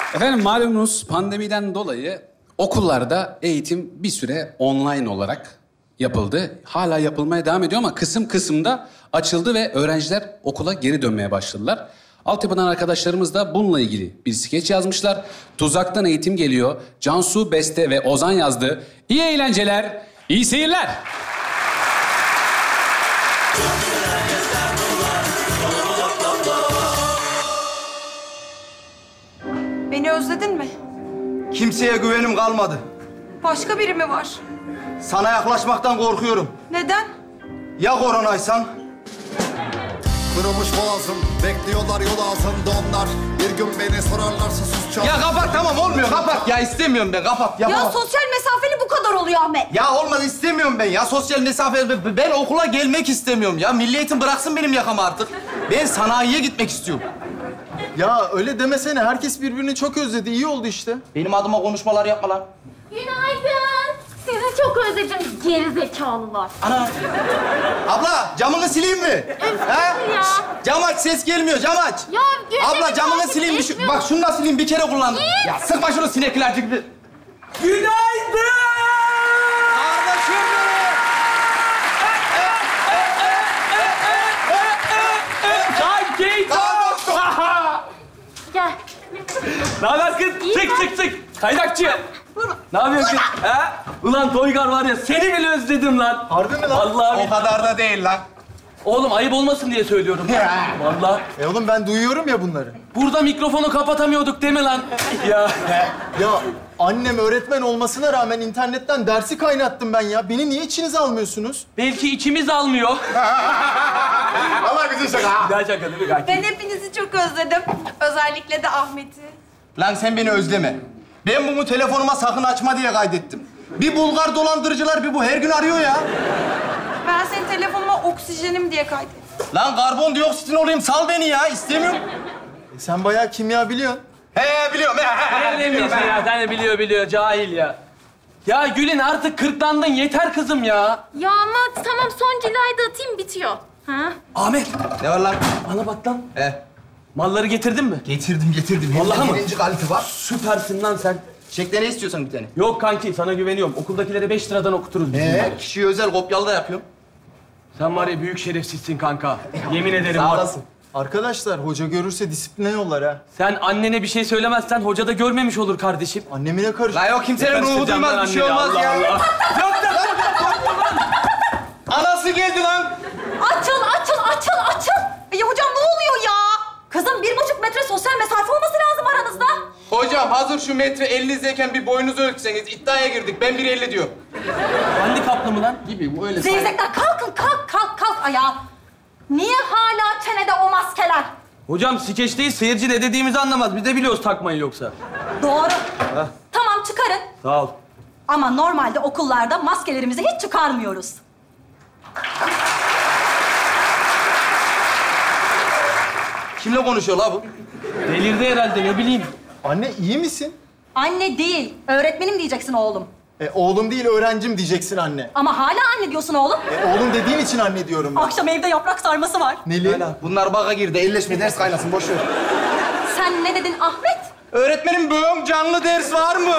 Efendim malumunuz pandemiden dolayı okullarda eğitim bir süre online olarak yapıldı. Hala yapılmaya devam ediyor ama kısım kısımda açıldı ve öğrenciler okula geri dönmeye başladılar. Altyapıdan arkadaşlarımız da bununla ilgili bir skeç yazmışlar. Tuzaktan eğitim geliyor. Cansu, Beste ve Ozan yazdı. İyi eğlenceler, iyi seyirler. Beni özledin mi? Kimseye güvenim kalmadı. Başka biri mi var? Sana yaklaşmaktan korkuyorum. Neden? Ya koronaysan? Kırılmış boğazım, bekliyorlar yol ağzında onlar. Bir gün beni sorarlarsa susacağım. Ya kapat, tamam olmuyor, kapat. Ya istemiyorum ben, kapat. Ya Yapamam. sosyal mesafeli bu kadar oluyor Ahmet. Ya olmaz, istemiyorum ben ya. Sosyal mesafe, ben okula gelmek istemiyorum ya. Milli Eğitim bıraksın benim yakamı artık. Ben sanayiye gitmek istiyorum. Ya öyle demesene. Herkes birbirini çok özledi. İyi oldu işte. Benim adıma konuşmalar yapma lan. Günaydın. Sizi çok özledim gerizekalılar. Ana! Abla, camını sileyim mi? Ha? ya. Cam aç, ses gelmiyor, cam aç. Ya, Abla camını takip sileyim. etmiyor. Bak şunu da sileyim, bir kere kullandım. Ya sıkma şunu sinekler gibi. Günaydın! Kardeşim benim! Kanki! Gel. Ne haber kız? Çık. Kaynakçı. Ne yapıyorsun kız? Ha? Ulan Toygar var ya, seni bile özledim lan. Harbi mi lan? Vallahi. O kadar da değil lan. Oğlum ayıp olmasın diye söylüyorum. Vallahi. Oğlum ben duyuyorum ya bunları. Burada mikrofonu kapatamıyorduk değil mi lan? Ya. Ya annem öğretmen olmasına rağmen internetten dersi kaynattım ben ya. Beni niye içinize almıyorsunuz? Belki içimiz almıyor. Vallahi güzel şaka. Güzel şaka değil mi kanki? Ben hepinizi çok özledim. Özellikle de Ahmet'i. Lan sen beni özleme. Ben bunu telefonuma sakın açma diye kaydettim. Bir Bulgar dolandırıcılar bir bu her gün arıyor ya. Ben senin telefonuma oksijenim diye kaydettim. Lan karbondioksitin olayım, sal beni ya, istemiyorum. Sen bayağı kimya biliyorsun. He biliyorum. Sen ne biliyorsun ya? Sen de biliyor, cahil ya. Ya Gül'ün artık kırklandın, yeter kızım ya. Ya ama tamam son cilayı da atayım bitiyor. Ha? Ahmet, Ne var lan? bana bak lan. He. Malları getirdin mi? Getirdim. Vallahi mı? Birinci kalite var. Süpersin lan sen. Çekte ne istiyorsan bir tane. Yok kanki, sana güveniyorum. Okuldakilere 5 liradan okuturuz biz. Kişiye özel kopyalı da yapıyorum. Sen var ya büyük şerefsizsin kanka. Yemin ederim. Sağ bak. olasın. Arkadaşlar hoca görürse disipline yollar ha. Sen annene bir şey söylemezsen hoca da görmemiş olur kardeşim. Annemine karış. Lan yok, kimsenin ruhu duymaz, bir şey olmaz ya. Allah. Anası geldi lan. Açıl. Ya hocam ne oluyor ya? Kızım 1,5 metre sosyal mesafe olması lazım aranızda. Hocam hazır şu metre elinizdeyken bir boyunuzu ölçseniz, iddiaya girdik. Ben 1,50 diyorum. Handikaplı mı lan? Gibi bu öyle. Zevzekler kalk ayağa. Niye hala çenede o maskeler? Hocam skeç değil, seyirci ne dediğimizi anlamaz. Biz de biliyoruz takmayı yoksa. Doğru. Tamam çıkarın. Sağ ol. Ama normalde okullarda maskelerimizi hiç çıkarmıyoruz. Kimle konuşuyor la bu? Delirdi herhalde, ne bileyim. Anne iyi misin? Anne değil, öğretmenim diyeceksin oğlum. Oğlum değil öğrencim diyeceksin anne. Ama hala anne diyorsun oğlum. Oğlum dediğin için anne diyorum ben. Akşam evde yaprak sarması var. Neli? Bunlar baga girdi. Elleşme, ders kaynasın. Boş ver. Sen ne dedin Ahmet? Öğretmenim bugün canlı ders var mı?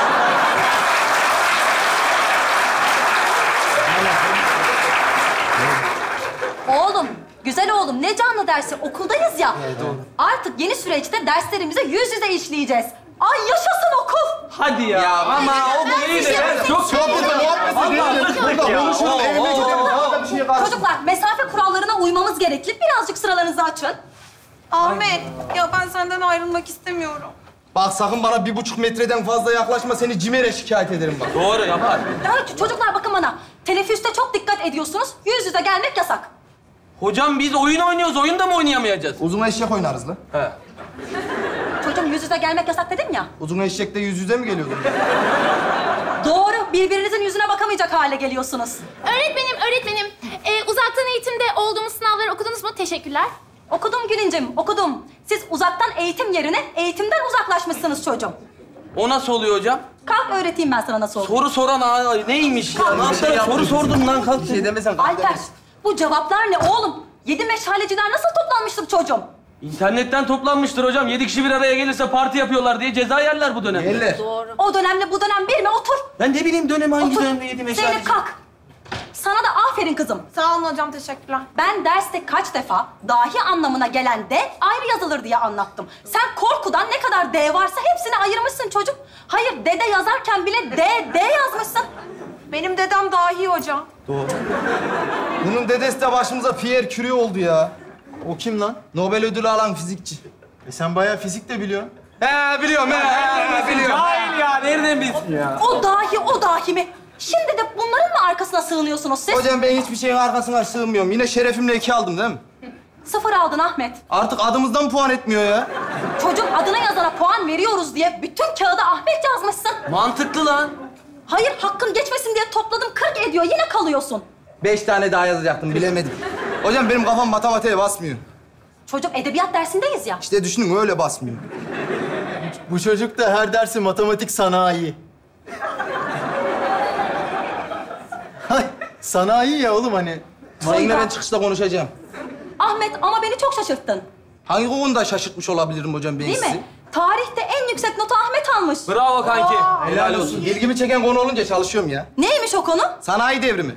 Oğlum, güzel oğlum ne canlı dersi? Okuldayız ya. Artık yeni süreçte derslerimizi yüz yüze işleyeceğiz. Ay yaşasın okul. Hadi ya. Ama o iyi de ders yok. Burada muhabbet edelim. Burada konuşalım. Evime gidelim. Daha da bir şeye karşı. Çocuklar mesafe kurallarına uymamız gerekli. Birazcık sıralarınızı açın. Ahmet, ya ben senden ayrılmak istemiyorum. Bak sakın bana 1,5 metreden fazla yaklaşma. Seni CİMER'e şikayet ederim bak. Doğru yapar. Ya çocuklar bakın bana. Teneffüste çok dikkat ediyorsunuz. Yüz yüze gelmek yasak. Hocam biz oyun oynuyoruz. Oyun da mı oynayamayacağız? Uzun eşek oynarız lan. He. Çocuğum yüz yüze gelmek yasak dedim ya. Uzun eşekte yüz yüze mi geliyordun? Doğru. Birbirinizin yüzüne bakamayacak hale geliyorsunuz. Öğretmenim. Uzaktan eğitimde olduğumuz sınavları okudunuz mu? Teşekkürler. Okudum Gülüncüm, okudum. Siz uzaktan eğitim yerine eğitimden uzaklaşmışsınız çocuğum. O nasıl oluyor hocam? Kalk öğreteyim ben sana nasıl olur. Soru soran neymiş ya? Kalk. Lan sana soru sordum lan kalk. Bir şey demesen. Alper, bu cevaplar ne oğlum? 7 meşaleciler nasıl toplanmıştır çocuğum? İnternetten toplanmıştır hocam. 7 kişi bir araya gelirse parti yapıyorlar diye ceza yerler bu dönemde. Yerler. O dönemle bu dönem bir mi? Otur. Ben ne bileyim dönem hangi Otur. dönemde yedim Zeynep kalk. Sana da aferin kızım. Sağ olun hocam, teşekkürler. Ben derste kaç defa dahi anlamına gelen de ayrı yazılır diye anlattım. Sen korkudan ne kadar D varsa hepsini ayırmışsın çocuk. Hayır, dede yazarken bile D yazmışsın. Benim dedem dahi hocam. Bunun dedesi de başımıza Pierre Curie oldu ya. O kim lan? Nobel ödülü alan fizikçi. Sen bayağı fizik de biliyorsun. He biliyorum biliyorum. Cahil ya. Nereden bilsin ya? O dahi mi? Şimdi de bunların mı arkasına sığınıyorsunuz siz? Hocam ben hiçbir şeyin arkasına sığmıyorum. Yine şerefimle 2 aldım değil mi? 0 aldın Ahmet. Artık adımızdan puan etmiyor ya. Çocuk adına yazana puan veriyoruz diye bütün kağıda Ahmet yazmışsın. Mantıklı lan. Hayır, hakkın geçmesin diye topladım 40 ediyor. Yine kalıyorsun. 5 tane daha yazacaktım bilemedim. Hocam benim kafam matematiğe basmıyor. Çocuk edebiyat dersindeyiz ya. İşte düşünün öyle basmıyor. Bu çocuk da her dersi matematik sanayi. Hay, sanayi ya oğlum hani. Seninle ben çıkışta konuşacağım. Ahmet ama beni çok şaşırttın. Hangi konuda şaşırtmış olabilirim hocam ben Değil sizi? mi? Tarihte en yüksek notu Ahmet almış. Bravo kanki. Helal olsun. İlgimi çeken konu olunca çalışıyorum ya. Neymiş o konu? Sanayi devrimi.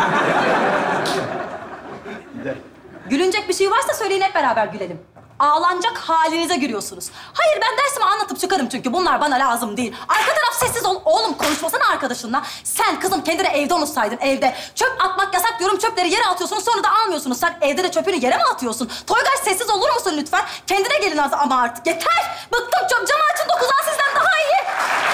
Gülünecek bir şey varsa söyleyin, hep beraber gülelim. Ağlanacak halinize gülüyorsunuz. Hayır, ben dersimi anlatıp çıkarım çünkü bunlar bana lazım değil. Arka taraf sessiz ol. Oğlum konuşmasana arkadaşınla. Sen kızım kendine evde unutsaydın, evde. Çöp atmak yasak diyorum, çöpleri yere atıyorsunuz sonra da almıyorsunuz. Sen evde de çöpünü yere mi atıyorsun? Toygar sessiz olur musun lütfen? Kendine gelin ama artık. Yeter! Bıktım, camı açın, 9'dan sizden daha iyi.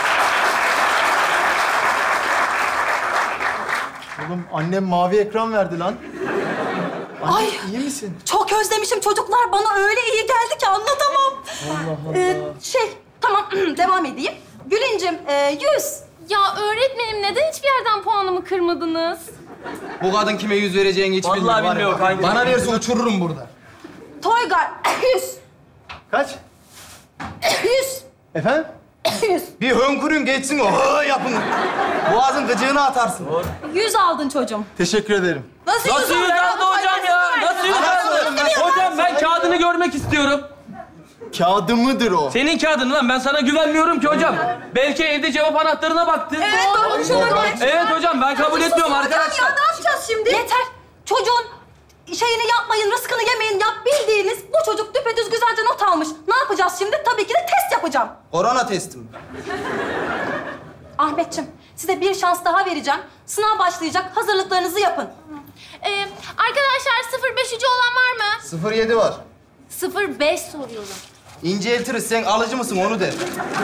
Oğlum annem mavi ekran verdi lan. Anne, Ay. iyi misin? Çok özlemişim çocuklar. Bana öyle iyi geldi ki anlatamam. Allah Allah. Tamam devam edeyim. Gülüncüm 100. Ya öğretmenim, neden hiçbir yerden puanımı kırmadınız? Bu kadın kime yüz vereceğini hiç bilmiyor. Vallahi var ya. bilmiyor kanki. Bana verse uçururum burada. Toygar 100. Kaç? 100. Efendim? 100. Bir hönkürün geçsin o hı yapın. Boğazın gıcığını atarsın. 100 aldın çocuğum. Teşekkür ederim. Nasıl Nasıl yüz aldı hocam ya? Nasıl yüz aldı? Hocam ben kağıdını görmek istiyorum. Kağıdı mıdır o? Senin kağıdın lan. Ben sana güvenmiyorum ki hocam. Belki evde cevap anahtarına baktı. Evet doğru söylüyorsun. Evet hocam ben kabul etmiyorum arkadaşlar. Ya ne yapacağız şimdi? Yeter. Çocuğun şeyini yapmayın, rızkını yemeyin. Yap bildiğiniz bu çocuk düpedüz güzelce not almış. Ne yapacağız şimdi? Tabii ki de test yapacağım. Korona testim. Ahmetciğim, size bir şans daha vereceğim. Sınav başlayacak. Hazırlıklarınızı yapın. Arkadaşlar 05'ücü olan var mı? 07 var. 05 soruyorum. İnceltiriz. Sen alıcı mısın onu de.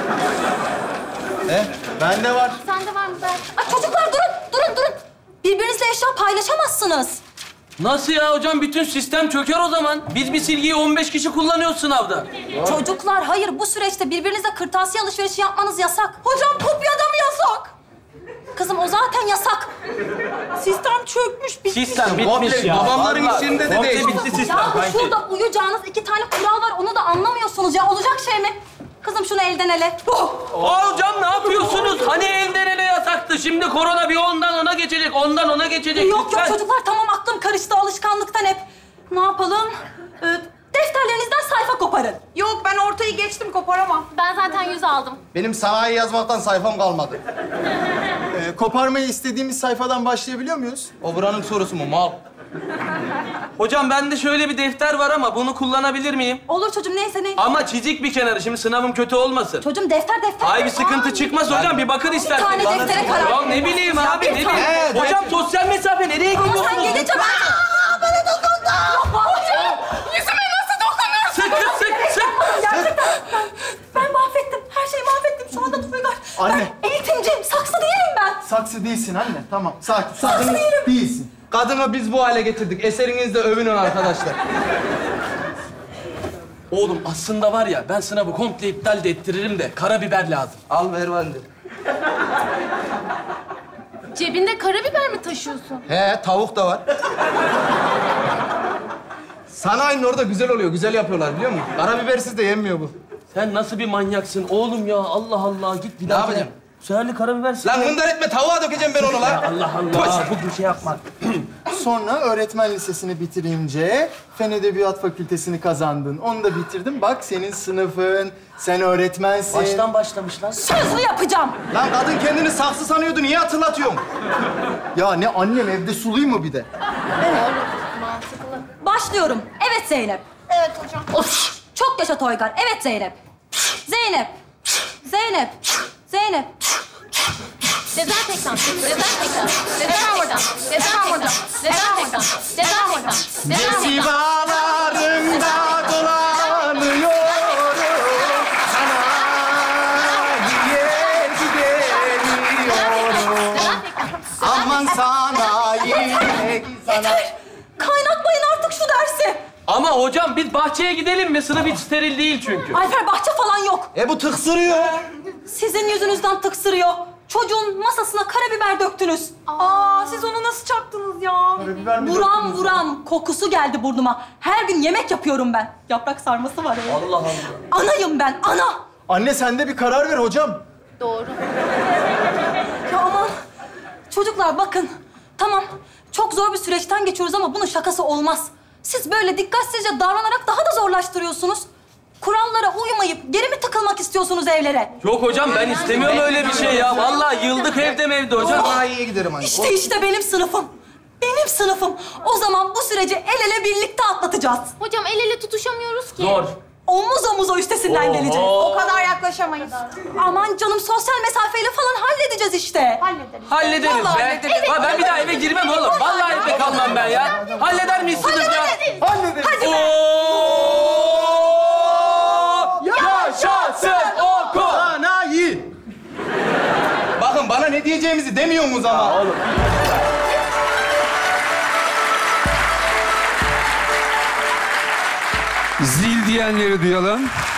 He? Bende var. Sende var mı ben? Ay çocuklar durun. Birbirinizle eşya paylaşamazsınız. Nasıl ya hocam? Bütün sistem çöker o zaman. Biz bir silgiyi 15 kişi kullanıyoruz sınavda. Çocuklar hayır, bu süreçte birbirinizle kırtasiye alışverişi yapmanız yasak. Hocam kopyada mı yasak? Kızım o zaten yasak. Sistem çökmüş, bitmiş. Sistem bitmiş Komple ya. babamların Vallahi işlerinde de komple değil. bitti sistem Ya kanki. şurada uyuyacağınız 2 tane kural var, onu da anlamıyorsunuz ya. Olacak şey mi? Kızım şunu elden ele. Aa hocam ne yapıyorsunuz? Hani elden ele yasaktı. Şimdi korona bir ondan ona geçecek, ondan ona geçecek. Yok Lütfen. çocuklar, tamam aklım karıştı alışkanlıktan hep. Ne yapalım? Defterlerinizden sayfa koparın. Yok ben ortayı geçtim, koparamam. Ben zaten 100 aldım. Benim sanayi yazmaktan sayfam kalmadı. Koparmayı istediğimiz sayfadan başlayabiliyor muyuz? O buranın sorusu mu mal? Hocam bende şöyle bir defter var ama bunu kullanabilir miyim? Olur çocuğum, neyse ne. Ama çizik bir kenarı. Şimdi sınavım kötü olmasın. Çocuğum defter. Ay bir sıkıntı çıkmaz hocam. Bir bakın isterseniz. Bir tane deftere karar. Ya ne bileyim abi, ne bileyim. Evet, Hocam sosyal mesafe nereye Ama gidiyorsunuz? sen gelince ben... Bana dokundu. Yüzüme nasıl dokunuyorsun? Sık. Gerçekten ben mahvettim. Her şeyi mahvettim şu anda Toygar. Anne. Ben eğitimciyim. Saksı değilim ben. Saksı değilsin anne. Tamam. Sakin. Değilsin. Kadını biz bu hale getirdik. Eserinizle övünün arkadaşlar. Oğlum aslında var ya ben sınavı komple iptal de ettiririm de karabiber lazım. Al ver bende. Cebinde karabiber mi taşıyorsun? He tavuk da var. Sanayinin orada güzel oluyor. Güzel yapıyorlar biliyor musun? Karabibersiz de yenmiyor bu. Sen nasıl bir manyaksın oğlum ya? Allah Allah git bir Ne daha. yapacağım? Söyle karabiber. Lan hındar etme tavuğa dökeceğim ben onu lan. Allah Allah. Bu bir şey yapma. Sonra öğretmen lisesini bitirince Fen Edebiyat Fakültesini kazandın. Onu da bitirdin. Bak senin sınıfın, sen öğretmensin. Baştan başlamışlar. Sözlü yapacağım. Lan kadın kendini saksı sanıyordu. Niye hatırlatıyorsun? Ya ne annem evde suluyor mu bir de? Başlıyorum. Evet Zeynep. Evet hocam. Of! Çok yaşa Toygar. Evet Zeynep. Zeynep. Zeynep. Zeynep. Dezenfektan. Dezenfektan. Dezenfektan. Dezenfektan. Dezenfektan. Dezenfektan. Festivallarında dolanıyorum. Sanayiye gidemiyorum. Aman sanayi. Kaynatmayın artık şu dersi. Ama hocam biz bahçeye gidelim mi? Sınıf hiç steril değil çünkü. Alper bahçe falan yok. Bu tıksırıyor. Sizin yüzünüzden tıksırıyor. Çocuğun masasına karabiber döktünüz. Siz onu nasıl çaktınız ya? Karabiber mi Buram döktünüz? buram kokusu geldi burnuma. Her gün yemek yapıyorum ben. Yaprak sarması var ya. Allah Allah. Anayım ben, ana. Anne sen de bir karar ver hocam. Doğru. Ya aman. Çocuklar bakın. Tamam, çok zor bir süreçten geçiyoruz ama bunun şakası olmaz. Siz böyle dikkatsizce davranarak daha da zorlaştırıyorsunuz. Kurallara uymayıp geri mi tıkılmak istiyorsunuz evlere? Yok hocam ben istemiyorum öyle bir şey ya. Vallahi yıldık evde hocam. Sanayiye giderim hani. İşte benim sınıfım. Benim sınıfım. O zaman bu süreci el ele birlikte atlatacağız. Hocam el ele tutuşamıyoruz ki. Zor. Omuz omuza üstesinden geleceğiz. O kadar yaklaşamayız. Aman canım, sosyal mesafeyle falan halledeceğiz işte. Hallederiz. Hallederiz Vallahi be. hallederiz. Ha, ben bir daha eve girmem oğlum. Vallahi evde kalmam ben ya. Halleder miyiz sınıf ya? Hallederiz. Hadi be. Yaşasın okul! Sanayi. Bakın bana ne diyeceğimizi demiyorsunuz ama. Oğlum. Zil diyenleri duyalım.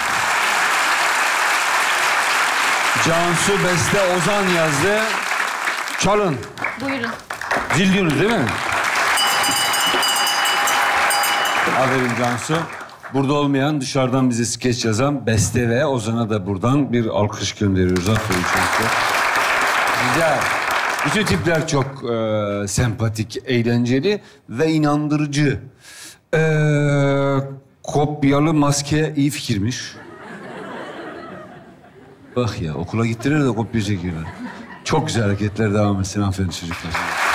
Cansu, Beste, Ozan yazdı. Çalın. Buyurun. Zil diyorsunuz değil mi? Aferin Cansu. Burada olmayan, dışarıdan bize skeç yazan Beste ve Ozan'a da buradan bir alkış gönderiyoruz. Aferin çocuklar. Güzel. Bütün tipler çok sempatik, eğlenceli ve inandırıcı. Kopyalı maske iyi fikirmiş. Bak ya, okula gittiler de kopya çekiyorlar. Çok güzel hareketler devam etsin. Aferin çocuklar.